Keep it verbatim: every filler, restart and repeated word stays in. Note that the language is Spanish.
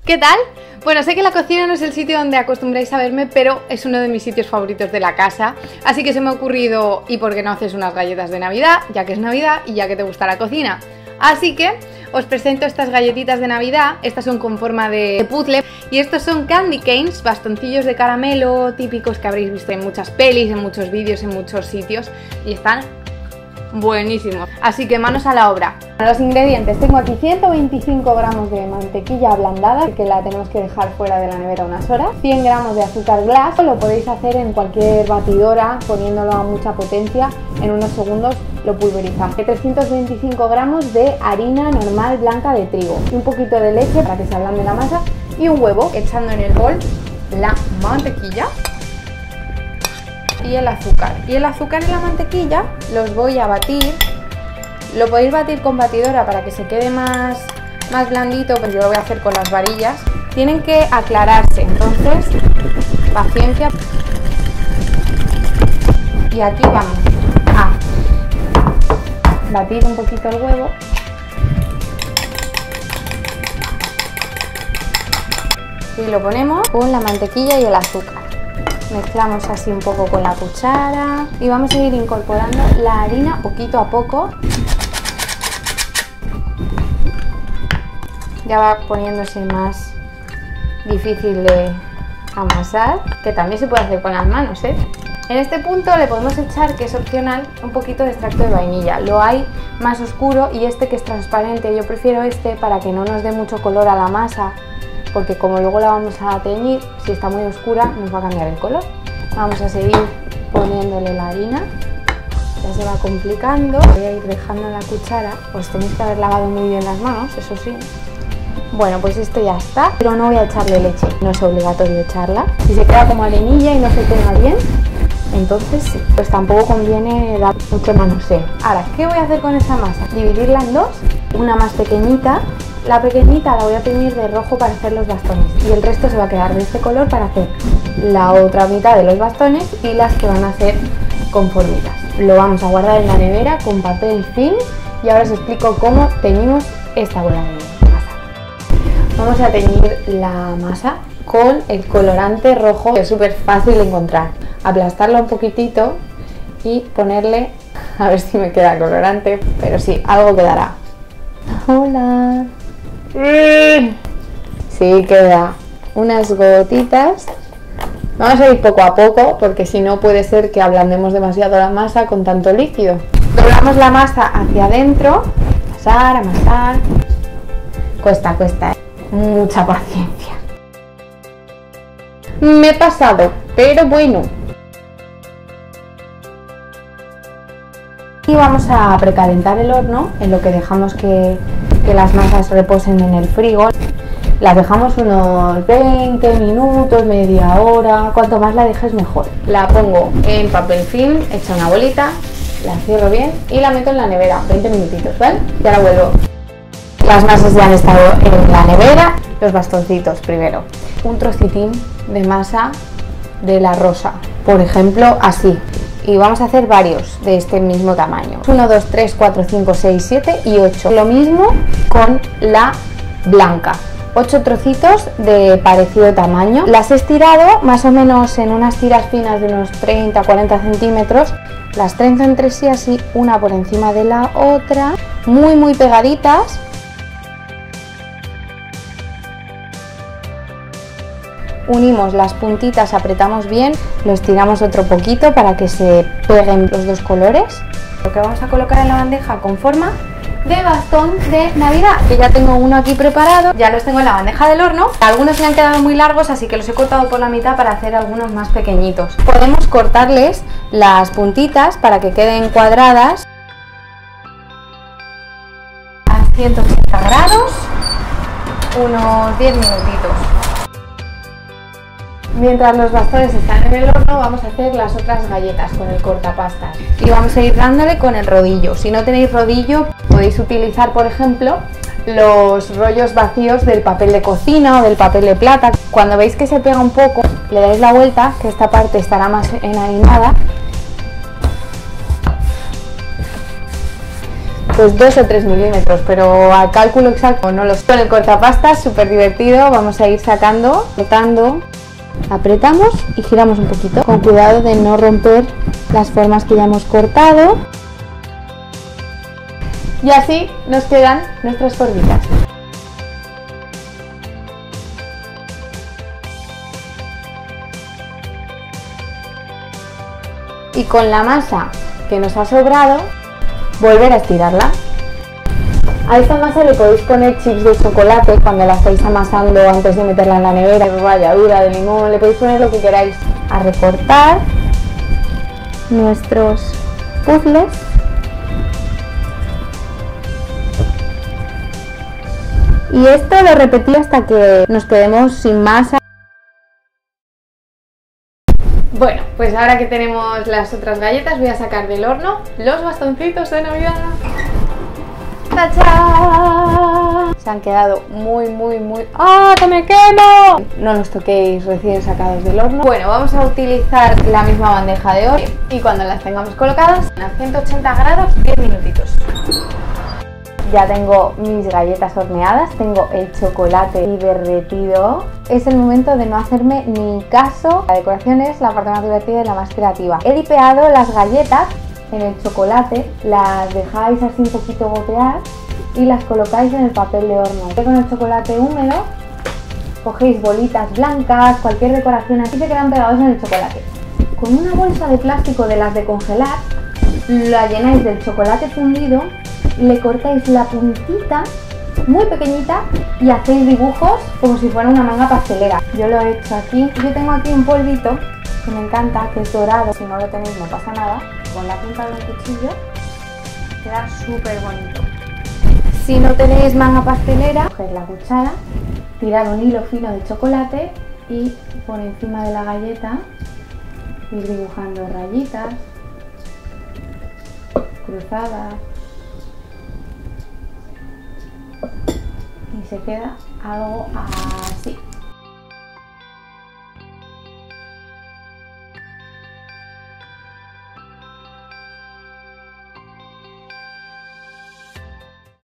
¿Qué tal? Bueno, sé que la cocina no es el sitio donde acostumbráis a verme, pero es uno de mis sitios favoritos de la casa. Así que se me ha ocurrido, ¿y por qué no haces unas galletas de Navidad? Ya que es Navidad y ya que te gusta la cocina. Así que os presento estas galletitas de Navidad. Estas son con forma de puzzle. Y estos son candy canes, bastoncillos de caramelo típicos que habréis visto en muchas pelis, en muchos vídeos, en muchos sitios. Y están buenísimos. Así que manos a la obra. Los ingredientes: tengo aquí ciento veinticinco gramos de mantequilla ablandada, que la tenemos que dejar fuera de la nevera unas horas, cien gramos de azúcar glass, lo podéis hacer en cualquier batidora poniéndolo a mucha potencia, en unos segundos lo pulverizamos, trescientos veinticinco gramos de harina normal blanca de trigo, un poquito de leche para que se ablande la masa y un huevo, echando en el bol la mantequilla y el azúcar. Y el azúcar y la mantequilla los voy a batir. Lo podéis batir con batidora para que se quede más, más blandito, pero yo lo voy a hacer con las varillas. Tienen que aclararse, entonces paciencia. Y aquí vamos a batir un poquito el huevo. Y lo ponemos con la mantequilla y el azúcar. Mezclamos así un poco con la cuchara y vamos a ir incorporando la harina poquito a poco. Ya va poniéndose más difícil de amasar, que también se puede hacer con las manos, ¿eh? En este punto le podemos echar, que es opcional, un poquito de extracto de vainilla. Lo hay más oscuro y este que es transparente. Yo prefiero este para que no nos dé mucho color a la masa, porque como luego la vamos a teñir, si está muy oscura nos va a cambiar el color. Vamos a seguir poniéndole la harina. Ya se va complicando. Voy a ir dejando la cuchara. Os tenéis que haber lavado muy bien las manos, eso sí. Bueno, pues esto ya está, pero no voy a echarle leche, no es obligatorio echarla. Si se queda como arenilla y no se pega bien, entonces sí, pues tampoco conviene dar mucho manoseo. Ahora, ¿qué voy a hacer con esa masa? Dividirla en dos, una más pequeñita. La pequeñita la voy a teñir de rojo para hacer los bastones y el resto se va a quedar de este color para hacer la otra mitad de los bastones y las que van a hacer con formitas. Lo vamos a guardar en la nevera con papel film y ahora os explico cómo teñimos esta bola de masa. Vamos a teñir la masa con el colorante rojo, que es súper fácil de encontrar. Aplastarla un poquitito y ponerle, a ver si me queda colorante, pero sí, algo quedará. Hola. Sí, queda unas gotitas. Vamos a ir poco a poco porque si no puede ser que ablandemos demasiado la masa con tanto líquido. Doblamos la masa hacia adentro, amasar, amasar. Cuesta, cuesta, ¿eh? Mucha paciencia. Me he pasado, pero bueno. Y vamos a precalentar el horno en lo que dejamos que, que las masas reposen en el frigo. Las dejamos unos veinte minutos, media hora, cuanto más la dejes mejor. La pongo en papel film, hecha una bolita, la cierro bien y la meto en la nevera, veinte minutitos, ¿vale? Y ahora vuelvo. Las masas ya han estado en la nevera. Los bastoncitos primero. Un trocitín de masa de la rosa, por ejemplo, así. Y vamos a hacer varios de este mismo tamaño. uno, dos, tres, cuatro, cinco, seis, siete y ocho. Lo mismo con la blanca. ocho trocitos de parecido tamaño. Las he estirado más o menos en unas tiras finas de unos treinta a cuarenta centímetros. Las trenzo entre sí así, una por encima de la otra. Muy, muy pegaditas. Unimos las puntitas, apretamos bien, lo estiramos otro poquito para que se peguen los dos colores. Lo que vamos a colocar en la bandeja con forma de bastón de Navidad, que ya tengo uno aquí preparado, ya los tengo en la bandeja del horno. Algunos me han quedado muy largos, así que los he cortado por la mitad para hacer algunos más pequeñitos. Podemos cortarles las puntitas para que queden cuadradas a ciento ochenta grados, unos diez minutitos. Mientras los bastones están en el horno, vamos a hacer las otras galletas con el cortapastas. Y vamos a ir dándole con el rodillo. Si no tenéis rodillo, podéis utilizar, por ejemplo, los rollos vacíos del papel de cocina o del papel de plata. Cuando veis que se pega un poco, le dais la vuelta, que esta parte estará más enharinada. pues dos o tres milímetros, pero al cálculo exacto no lo sé. Con el cortapastas, súper divertido, vamos a ir sacando, cortando, apretamos y giramos un poquito, con cuidado de no romper las formas que ya hemos cortado. Y así nos quedan nuestras formitas. Y con la masa que nos ha sobrado, volver a estirarla. A esta masa le podéis poner chips de chocolate cuando la estáis amasando antes de meterla en la nevera, ralladura de limón, le podéis poner lo que queráis. A recortar nuestros puzzles. Y esto lo repetí hasta que nos quedemos sin masa. Bueno, pues ahora que tenemos las otras galletas voy a sacar del horno los bastoncitos de Navidad. ¡Tachán! Se han quedado muy, muy, muy... ¡Ah, que me quemo! No los toquéis recién sacados del horno. Bueno, vamos a utilizar la misma bandeja de horno y cuando las tengamos colocadas a ciento ochenta grados, diez minutitos. Ya tengo mis galletas horneadas, tengo el chocolate derretido. Es el momento de no hacerme ni caso. La decoración es la parte más divertida y la más creativa. He dipeado las galletas en el chocolate, las dejáis así un poquito gotear y las colocáis en el papel de horno. Con el chocolate húmedo cogéis bolitas blancas, cualquier decoración así, se quedan pegados en el chocolate. Con una bolsa de plástico de las de congelar, la llenáis del chocolate fundido, le cortáis la puntita muy pequeñita y hacéis dibujos como si fuera una manga pastelera. Yo lo he hecho aquí. Yo tengo aquí un polvito que me encanta, que es dorado. Si no lo tenéis no pasa nada. Con la punta de un cuchillo queda súper bonito. Si no tenéis manga pastelera, coged la cuchara, tirad un hilo fino de chocolate y por encima de la galleta ir dibujando rayitas cruzadas. Y se queda algo así.